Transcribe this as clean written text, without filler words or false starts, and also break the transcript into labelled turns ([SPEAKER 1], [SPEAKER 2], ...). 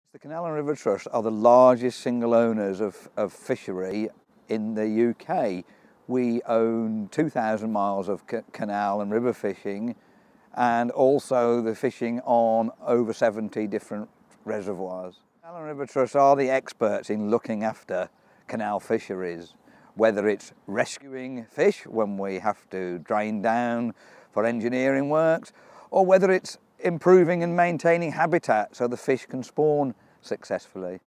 [SPEAKER 1] The Canal and River Trust are the largest single owners of fishery in the UK. We own 2,000 miles of canal and river fishing, and also the fishing on over 70 different reservoirs. Canal and River Trust are the experts in looking after canal fisheries, whether it's rescuing fish when we have to drain down for engineering works, or whether it's improving and maintaining habitat so the fish can spawn successfully.